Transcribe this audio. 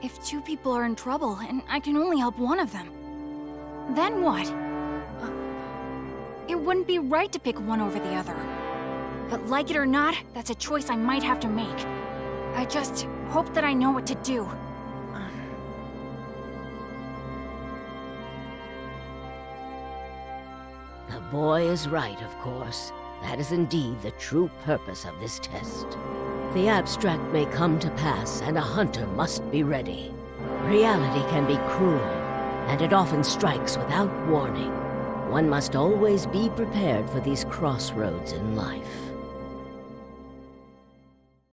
If two people are in trouble and I can only help one of them, then what? It wouldn't be right to pick one over the other. But like it or not, that's a choice I might have to make. I just hope that I know what to do. The boy is right, of course. That is indeed the true purpose of this test. The abstract may come to pass, and a hunter must be ready. Reality can be cruel, and it often strikes without warning. One must always be prepared for these crossroads in life.